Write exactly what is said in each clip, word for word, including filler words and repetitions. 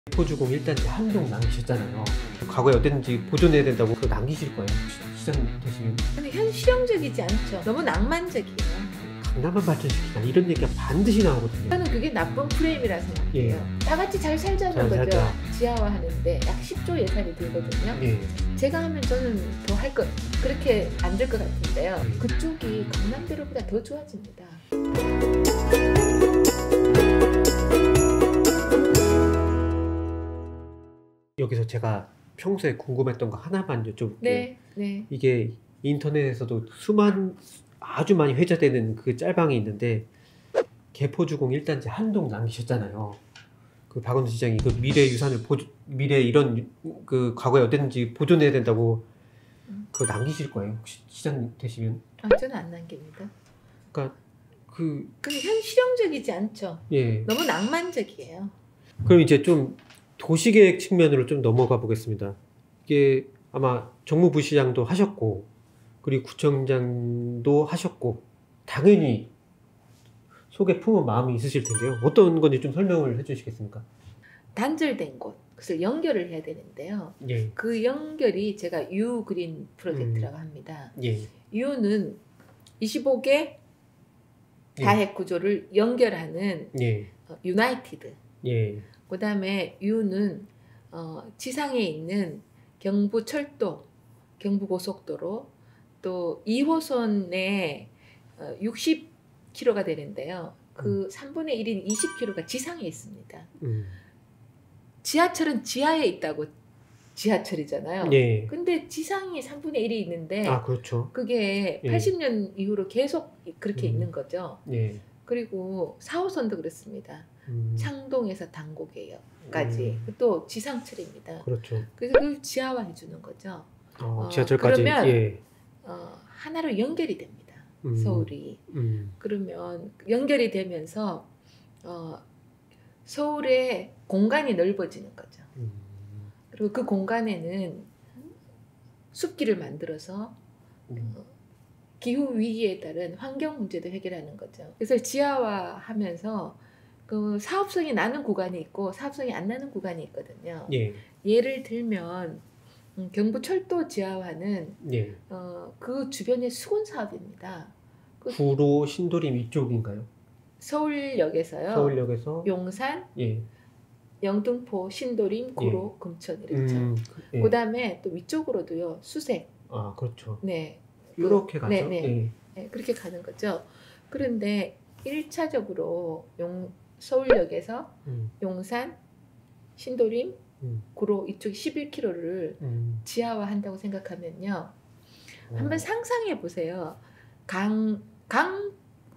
개포주공 일 단지 한동 남기셨잖아요. 과거에 어땠는지 보존해야 된다고 그거 남기실 거예요? 시장 되시면. 근데 현 실용적이지 않죠. 너무 낭만적이에요. 강남만 발전시키자 이런 얘기가 반드시 나오거든요. 저는 그게 나쁜 프레임이라 생각해요. 예. 다 같이 잘 살자는 잘 거죠. 살자. 지하화하는데 약 십조 예산이 들거든요. 예. 제가 하면 저는 더 할 것, 그렇게 안 될 것 같은데요. 예. 그쪽이 강남대로보다 더 좋아집니다. 여기서 제가 평소에 궁금했던 거 하나만 여쭤볼게요. 네, 네. 이게 인터넷에서도 수만 아주 많이 회자되는 그 짤방이 있는데 개포주공 일 단지 한동 남기셨잖아요. 그 박원순 시장이 그 미래 유산을 보존, 미래 이런 그 과거에 어땠는지 보존해야 된다고 그거 남기실 거예요? 혹시 시장 되시면? 아, 저는 안 남깁니다. 그러니까 그 근데 현 실용적이지 않죠. 예. 너무 낭만적이에요. 그럼 이제 좀 도시계획 측면으로 좀 넘어가 보겠습니다. 이게 아마 정무부시장도 하셨고 그리고 구청장도 하셨고 당연히 속에 품은 마음이 있으실 텐데요. 어떤 건지 좀 설명을 해주시겠습니까? 단절된 곳, 그것을 연결을 해야 되는데요. 예. 그 연결이 제가 유 그린 프로젝트라고 합니다. 예. 유는 이십오 개 다핵 구조를 연결하는 예. 어, 유나이티드. 예. 그 다음에 유는 어, 지상에 있는 경부철도, 경부고속도로, 또 이 호선에 어, 육십 킬로미터가 되는데요. 그 음. 삼분의 일인 이십 킬로미터가 지상에 있습니다. 음. 지하철은 지하에 있다고 지하철이잖아요. 예. 근데 지상이 삼분의 일이 있는데 아, 그렇죠. 그게 예. 팔십 년 이후로 계속 그렇게 음. 있는 거죠. 예. 그리고 사 호선도 그렇습니다. 음. 창동에서 당고개역까지 음. 또 지상철입니다. 그렇죠. 그래서 그걸 지하화 해주는 거죠. 어, 어, 지하철까지. 그러면 예. 어, 하나로 연결이 됩니다. 음. 서울이. 음. 그러면 연결이 되면서 어, 서울의 공간이 넓어지는 거죠. 음. 그리고 그 공간에는 숲길을 만들어서 음. 어, 기후 위기에 따른 환경 문제도 해결하는 거죠. 그래서 지하화하면서 그 사업성이 나는 구간이 있고 사업성이 안 나는 구간이 있거든요. 예. 예를 들면 음, 경부철도 지하화는 예. 어, 그 주변의 수건 사업입니다. 그 구로 신도림 이쪽인가요? 서울역에서요. 서울역에서 용산, 예. 영등포, 신도림, 구로, 금천 이렇죠. 음. 예. 그다음에 또 위쪽으로도요. 수색. 아, 그렇죠. 네. 이렇게 가죠. 네, 네. 예. 네, 그렇게 가는 거죠. 그런데 일 차적으로 용, 서울역에서 음. 용산, 신도림, 음. 구로 이쪽 십일 킬로미터를 음. 지하화한다고 생각하면요. 어. 한번 상상해 보세요. 강, 강,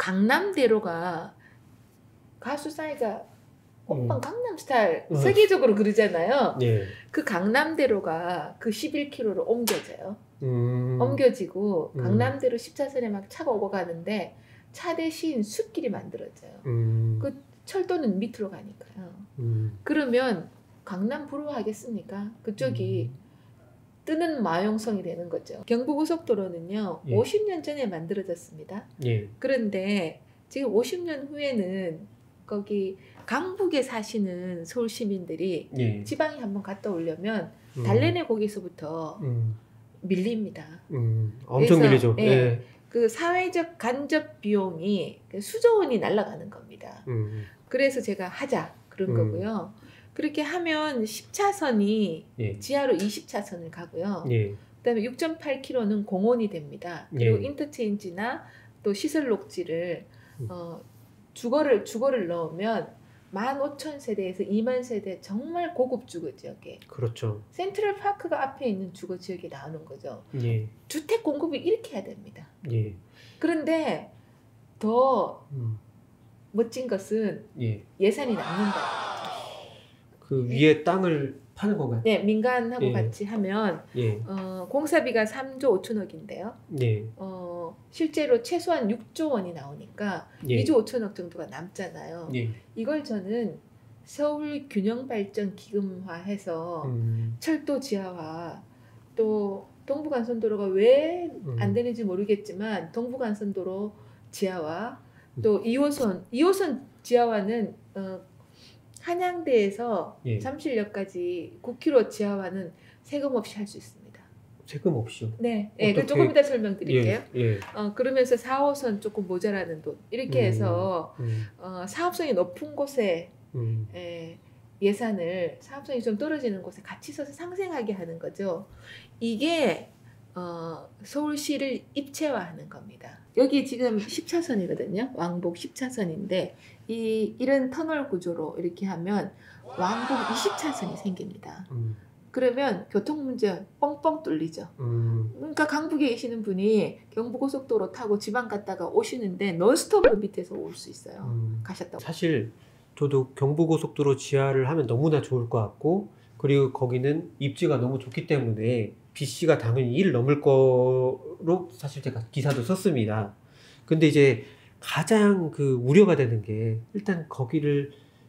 강남대로가 가수 싸이가 오빠 음. 강남스타일 음. 세계적으로 그러잖아요. 예. 그 강남대로가 그 십일 킬로미터로 옮겨져요. 음. 옮겨지고 음. 강남대로 십 차선에 막 차가 오고 가는데 차 대신 숲길이 만들어져요. 음. 그 철도는 밑으로 가니까요. 음. 그러면 강남 부러워하겠습니까? 그쪽이 음. 뜨는 마용성이 되는 거죠. 경부고속도로는요. 예. 오십 년 전에 만들어졌습니다. 예. 그런데 지금 오십 년 후에는 거기 강북에 사시는 서울 시민들이 예. 지방에 한번 갔다 오려면 음. 달래내 거기서부터 음. 밀립니다. 음. 엄청 그래서, 밀리죠. 예. 예. 그 사회적 간접 비용이 수조 원이 날아가는 겁니다. 음. 그래서 제가 하자 그런 음. 거고요. 그렇게 하면 십 차선이 예. 지하로 이십 차선을 가고요. 예. 그다음에 육 점 팔 킬로미터는 공원이 됩니다. 그리고 예. 인터체인지나 또 시설 녹지를 음. 어, 주거를 주거를 넣으면 만 오천 세대에서 이만 세대 정말 고급 주거 지역에 그렇죠. 센트럴 파크가 앞에 있는 주거 지역이 나오는 거죠. 예. 주택 공급이 이렇게 해야 됩니다. 예. 그런데 더 음. 멋진 것은 예. 예산이 남는다. 그 위에 땅을 파는 건가요? 네, 민간하고 예. 같이 하면 예. 어, 공사비가 삼조 오천억인데요. 예. 어, 실제로 최소한 육조 원이 나오니까 예. 이조 오천억 정도가 남잖아요. 예. 이걸 저는 서울 균형 발전 기금화해서 음. 철도 지하화 또 동부간선도로가 왜 안 음. 되는지 모르겠지만 동부간선도로 지하화 또 이 호선 이 호선 지하화는 어, 한양대에서 예. 잠실역까지 구 킬로미터 지하화는 세금 없이 할 수 있습니다. 세금 없이요? 네, 예, 그 어떻게- 조금 이따 설명드릴게요. 예, 예. 어, 그러면서 사 호선 조금 모자라는 돈 이렇게 음, 해서 음, 어, 사업성이 높은 곳에 음, 예, 예산을 사업성이 좀 떨어지는 곳에 같이 써서 상생하게 하는 거죠. 이게 어, 서울시를 입체화하는 겁니다. 여기 지금 십 차선이거든요. 왕복 십 차선인데 이 이런 터널 구조로 이렇게 하면 왕복 이십 차선이 생깁니다. 음, 그러면 교통 문제 뻥뻥 뚫리죠. 음, 그러니까 강북에 계시는 분이 경부고속도로 타고 지방 갔다가 오시는데 논스톱으로 밑에서 올 수 있어요. 음. 가셨다고. 사실 저도 경부고속도로 지하를 하면 너무나 좋을 것 같고, 그리고 거기는 입지가 너무 좋기 때문에 비씨가 당연히 일을 넘을 거로 사실 제가 기사도 썼습니다. 근데 이제 가장 그 우려가 되는 게, 일단 거기를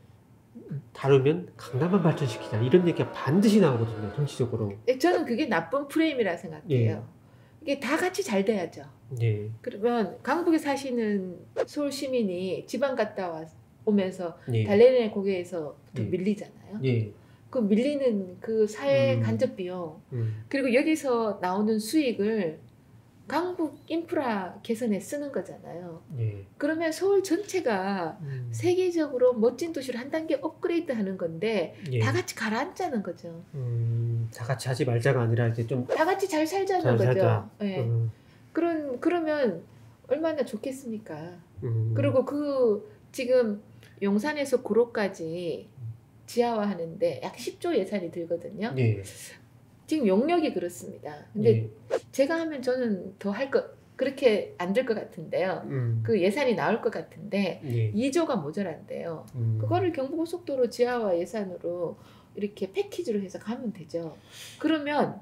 다루면 강남만 발전시키자 이런 얘기가 반드시 나오거든요, 정치적으로. 예, 저는 그게 나쁜 프레임이라 생각해요. 이게 다 같이 잘 돼야죠. 예, 그러면 강북에 사시는 서울 시민이 지방 갔다 와 오면서 예, 달래내 고개에서부터 예. 밀리잖아요. 예, 그 밀리는 그 사회 음. 간접 비용, 음, 그리고 여기서 나오는 수익을 강북 인프라 개선에 쓰는 거잖아요. 예. 그러면 서울 전체가 음, 세계적으로 멋진 도시로 한 단계 업그레이드 하는 건데 예. 다 같이 가라앉자는 거죠. 음, 다 같이 하지 말자가 아니라 이제 좀 다 같이 잘 살자는 잘 거죠. 살자. 예. 음, 그런 그러면 얼마나 좋겠습니까? 음, 그리고 그 지금 용산에서 구로까지 지하화하는데 약 십조 예산이 들거든요. 예, 지금 용역이 그렇습니다. 근데 예. 제가 하면 저는 더 할 것 그렇게 안 될 것 같은데요. 음, 그 예산이 나올 것 같은데 예. 이조가 모자란대요. 음, 그거를 경부고속도로 지하화 예산으로 이렇게 패키지로 해서 가면 되죠. 그러면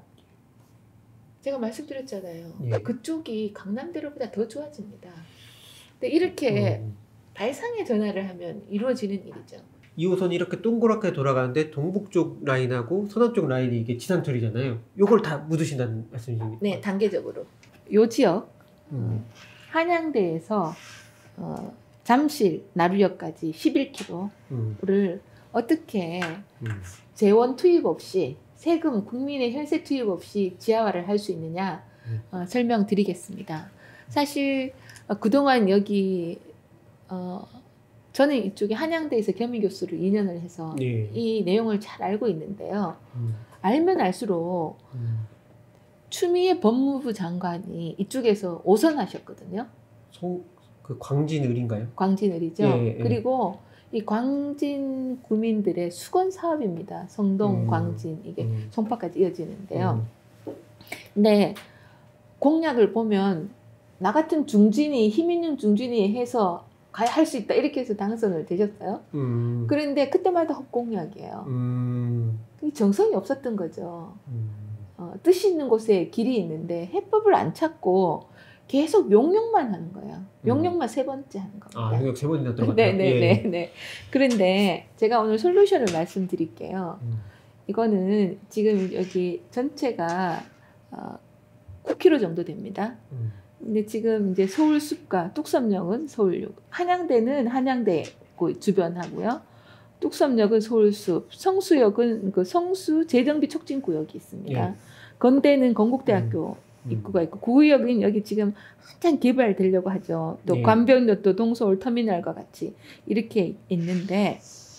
제가 말씀드렸잖아요. 예. 그쪽이 강남대로보다 더 좋아집니다. 근데 이렇게 음, 발상의 전환을 하면 이루어지는 일이죠. 이 호선이 이렇게 동그랗게 돌아가는데 동북 쪽 라인하고 서남 쪽 라인이 이게 지상철이잖아요. 요걸 다 묻으신다는 말씀이십니까? 네, 단계적으로. 요 지역 음, 한양대에서 어, 잠실 나루역까지 십일 킬로미터를 음, 어떻게 음, 재원 투입 없이 세금 국민의 혈세 투입 없이 지하화를 할 수 있느냐 음. 어, 설명드리겠습니다. 사실 어, 그동안 여기 어, 저는 이쪽에 한양대에서 겸임교수를 이 년을 해서 예. 이 내용을 잘 알고 있는데요. 음, 알면 알수록 음. 추미애 법무부 장관이 이쪽에서 오선하셨거든요. 송, 그 광진을인가요? 광진을이죠. 예, 예. 그리고 이 광진 구민들의 수건 사업입니다. 성동, 음, 광진 이게 음, 송파까지 이어지는데요. 음, 근데 공약을 보면 나 같은 중진이 힘 있는 중진이 해서 할 수 있다 이렇게 해서 당선을 되셨어요. 음, 그런데 그때마다 헛공약이에요. 음, 그게 정성이 없었던 거죠. 음, 어, 뜻이 있는 곳에 길이 있는데 해법을 안 찾고 계속 용역만 하는 거예요. 용역만 세 번째 하는 겁니다. 아, 용역 세 번이나 들어갔다. 네네네. 네. 그런데 제가 오늘 솔루션을 말씀드릴게요. 음, 이거는 지금 여기 전체가 어, 구 킬로미터 정도 됩니다. 음, 근데 지금 이제 서울숲과 뚝섬역은 서울역, 한양대는 한양대 그 주변하고요. 뚝섬역은 서울숲, 성수역은 그 성수 재정비 촉진 구역이 있습니다. 예. 건대는 건국대학교 음. 입구가 있고 구의역은 여기 지금 한참 개발되려고 하죠. 또 예. 관변역도 동서울 터미널과 같이 이렇게 있는데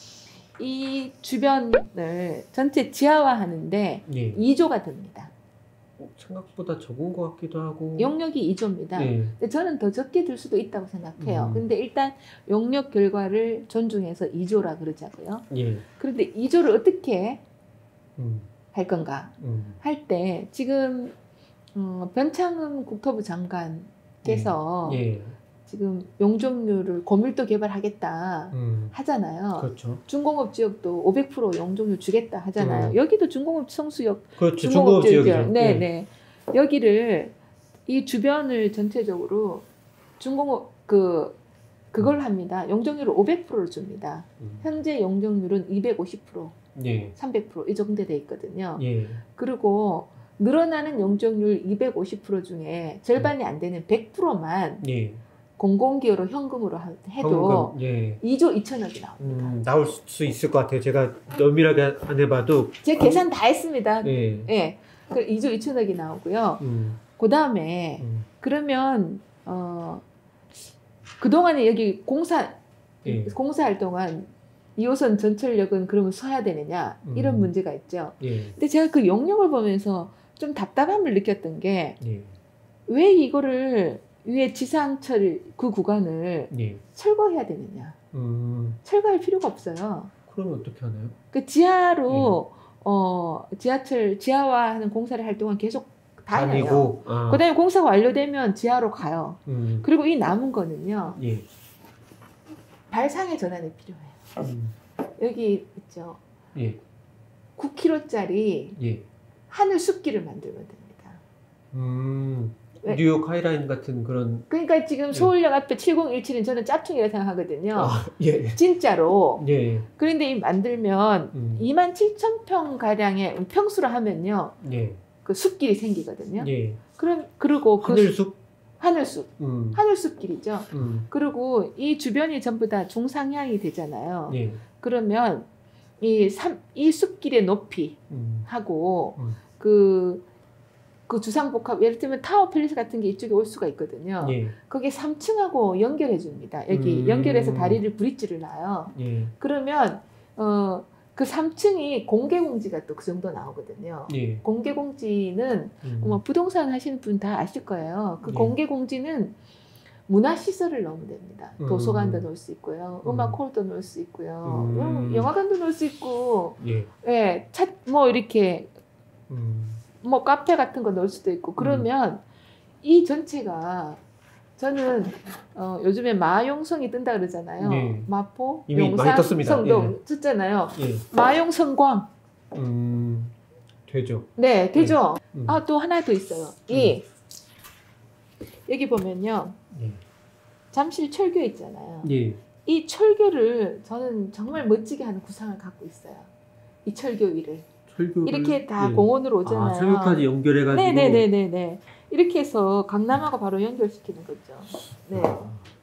이 주변을 전체 지하화하는데 예. 이조가 듭니다. 어, 생각보다 적은 것 같기도 하고. 용역이 이조입니다. 예. 근데 저는 더 적게 들 수도 있다고 생각해요. 음. 근데 일단 용역 결과를 존중해서 이조라 그러자고요. 예. 그런데 이조를 어떻게 음, 할 건가 음, 할 때 지금 어, 변창흠 국토부 장관께서 예. 지금 용적률을 고밀도 개발하겠다 음, 하잖아요. 그렇죠. 중공업 지역도 오백 퍼센트 용적률 주겠다 하잖아요. 음. 여기도 중공업 성수역 그렇죠. 중공업 지역이죠. 네, 예. 네. 여기를 이 주변을 전체적으로 중공업 그 그걸 합니다. 용적률을 오백 퍼센트를 줍니다. 음, 현재 용적률은 이백오십 퍼센트, 예. 삼백 퍼센트 이 정도 돼 있거든요. 예. 그리고 늘어나는 용적률 이백오십 퍼센트 중에 절반이 안 되는 백 퍼센트만 예. 공공기여로 현금으로 하- 해도 현금, 예. 이조 이천억이 나옵니다. 음, 나올 수 있을 것 같아요. 제가 면밀하게 안 해봐도. 제 계산 다 했습니다. 예. 예. 그 이조 이천억이 나오고요. 음, 그 다음에 음, 그러면 어 그동안에 여기 공사 예. 공사할 동안 이 호선 전철역은 그러면 서야 되느냐 이런 음. 문제가 있죠. 예. 근데 제가 그 용역을 보면서 좀 답답함을 느꼈던 게 왜 예. 이거를 위에 지상철 그 구간을 예. 철거해야 되느냐. 음, 철거할 필요가 없어요. 그러면 어떻게 하나요? 그 지하로 어 지하철 지하화하는 공사를 할 동안 계속 다녀요. 다니고. 아, 그다음에 공사가 완료되면 지하로 가요. 음, 그리고 이 남은 거는요. 예. 발상의 전환이 필요해요. 음, 여기 있죠. 예. 구 킬로미터짜리 예. 하늘 숲길을 만들면 됩니다. 음, 왜? 뉴욕 하이라인 같은 그런. 그러니까 지금 서울역 앞에 칠공일칠은 저는 짝퉁이라 생각하거든요. 아, 예. 진짜로. 예. 그런데 이 만들면 음, 이만 칠천 평 가량의 평수로 하면요. 예. 그 숲길이 생기거든요. 예. 그럼 그리고 그 하늘숲. 하늘숲, 음, 하늘숲길이죠. 음, 그리고 이 주변이 전부 다 중상향이 되잖아요. 예. 그러면 이, 삼, 이 숲길의 높이 음, 하고 음. 그, 그 주상복합 예를 들면 타워 팰리스 같은 게 이쪽에 올 수가 있거든요. 예. 거기에 삼 층하고 연결해 줍니다. 여기 음. 연결해서 다리를 브릿지를 놔요. 예. 그러면 어, 그 삼 층이 공개공지가 또 그 정도 나오거든요. 예. 공개공지는 음, 뭐 부동산 하시는 분 다 아실 거예요. 그 예. 공개공지는 문화시설을 넣으면 됩니다. 음. 도서관도 넣을 수 있고요. 음. 음악홀도 넣을 수 있고요. 음. 영화관도 넣을 수 있고, 예. 예, 차, 뭐 이렇게 음, 뭐 카페 같은 거 넣을 수도 있고. 그러면 이 전체가 저는 어, 요즘에 마용성이 뜬다 그러잖아요. 네. 마포, 이미 용산, 많이 떴습니다. 성동 떴잖아요. 예. 마용성광. 음, 되죠. 네, 되죠. 음. 아, 또 하나 더 있어요. 이 여기 보면요. 예. 잠실 철교 있잖아요. 예. 이 철교를 저는 정말 멋지게 하는 구상을 갖고 있어요. 이 철교 위를. 철교를 이렇게 다 예. 공원으로 오잖아요. 아, 철교까지 연결해가지고. 네네네네네. 이렇게 해서 강남하고 바로 연결시키는 거죠. 네. 아,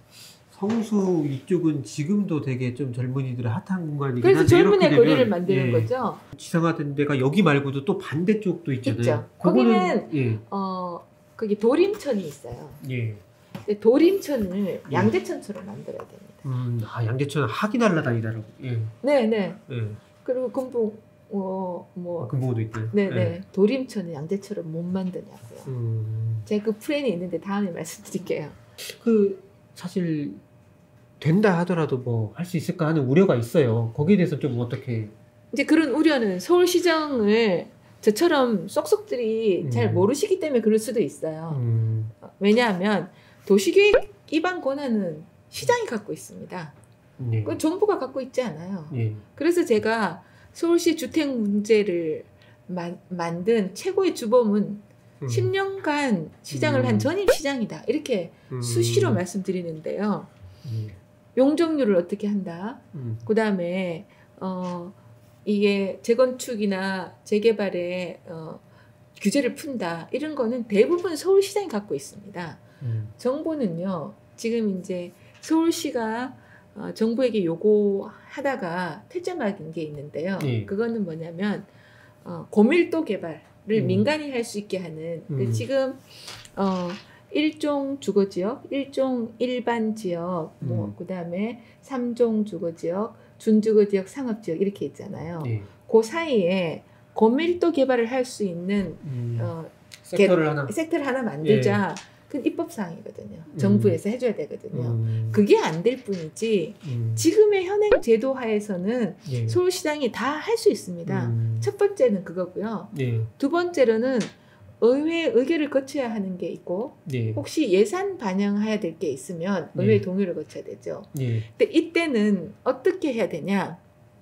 성수 이쪽은 지금도 되게 좀 젊은이들의 핫한 공간이긴 그래서 한데 젊은의 이렇게 거리를 되면, 만드는 예, 거죠. 지상화된 데가 여기 말고도 또 반대쪽도 있잖아요. 있죠. 그거는, 거기는 예. 어 거기 도림천이 있어요. 예. 근데 도림천을 양재천처럼 만들어야 됩니다. 음, 아, 양재천 학이 날라다니더라고. 예. 네네. 예. 그리고 금붕 어뭐 금붕어도 있대. 네네. 예. 도림천은 양재처럼 못 만드냐고요. 음. 제가 그 플랜이 있는데 다음에 말씀드릴게요. 그 사실 된다 하더라도 뭐 할 수 있을까 하는 우려가 있어요. 거기에 대해서 좀 어떻게. 이제 그런 우려는 서울시정을 저처럼 쏙쏙들이 음. 잘 모르시기 때문에 그럴 수도 있어요. 음. 왜냐하면 도시계획 입안 권한은 시장이 갖고 있습니다. 예. 그건 정부가 갖고 있지 않아요. 예. 그래서 제가 서울시 주택 문제를 만, 만든 최고의 주범은 음. 십 년간 시장을 음. 한 전임 시장이다. 이렇게 음. 수시로 말씀드리는데요. 예. 용적률을 어떻게 한다. 음. 그 다음에 어, 이게 재건축이나 재개발에 어, 규제를 푼다. 이런 거는 대부분 서울시장이 갖고 있습니다. 음. 정부는요. 지금 이제 서울시가 어, 정부에게 요구하다가 퇴짜막인 게 있는데요. 예. 그거는 뭐냐면 어, 고밀도 개발을 음. 민간이 할 수 있게 하는 그 음. 지금 어, 일종 주거지역, 일종 일반 지역, 뭐 음. 그다음에 삼종 주거지역, 준주거지역, 상업지역 이렇게 있잖아요. 예. 그 사이에 고밀도 개발을 할 수 있는 음. 어, 섹터를 하나. 섹터를 하나 만들자. 그건 입법사항이거든요. 음. 정부에서 해줘야 되거든요. 음. 그게 안 될 뿐이지 음. 지금의 현행 제도 하에서는 예. 서울시장이 다 할 수 있습니다. 음. 첫 번째는 그거고요. 예. 두 번째로는 의회 의결을 거쳐야 하는 게 있고 예. 혹시 예산 반영해야 될 게 있으면 의회 예. 동의를 거쳐야 되죠. 예. 근데 이때는 어떻게 해야 되냐?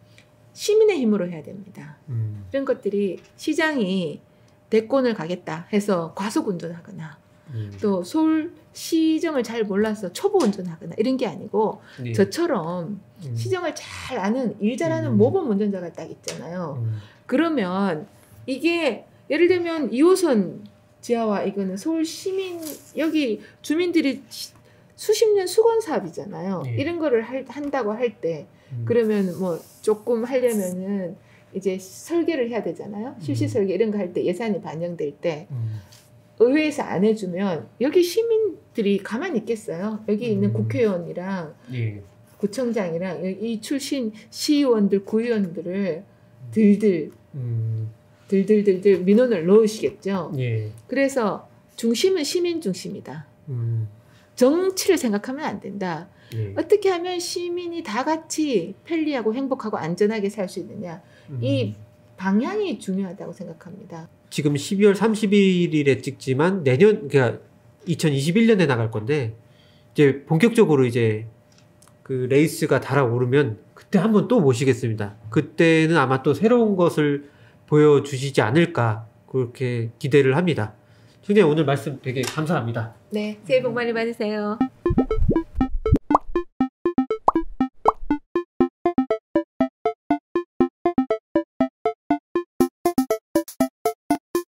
시민의 힘으로 해야 됩니다. 음. 이런 것들이 시장이 대권을 가겠다 해서 과속 운전하거나 음. 또 서울 시정을 잘 몰라서 초보 운전하거나 이런 게 아니고 예. 저처럼 음. 시정을 잘 아는 일 잘하는 음. 모범 운전자가 딱 있잖아요. 음. 그러면 이게 예를 들면 이 호선 지하화 이거는 서울 시민 여기 주민들이 시- 수십 년 수건 사업이잖아요. 예. 이런 거를 할, 한다고 할 때 음. 그러면 뭐 조금 하려면은 이제 설계를 해야 되잖아요. 실시 음. 설계 이런 거 할 때 예산이 반영될 때 음. 의회에서 안 해주면 여기 시민들이 가만히 있겠어요. 여기 있는 음. 국회의원이랑 예. 구청장이랑 이 출신 시의원들, 구의원들을 들들 음. 들들들들 민원을 넣으시겠죠. 예. 그래서 중심은 시민 중심이다. 음. 정치를 생각하면 안 된다. 예. 어떻게 하면 시민이 다 같이 편리하고 행복하고 안전하게 살 수 있느냐. 음. 이 방향이 중요하다고 생각합니다. 지금 십이월 삼십일일에 찍지만 내년 그러니까 이천이십일 년에 나갈 건데 이제 본격적으로 이제 그 레이스가 달아오르면 그때 한번 또 모시겠습니다. 그때는 아마 또 새로운 것을 보여주시지 않을까 그렇게 기대를 합니다. 총장님 오늘 말씀 되게 감사합니다. 네, 새해 복 많이 받으세요.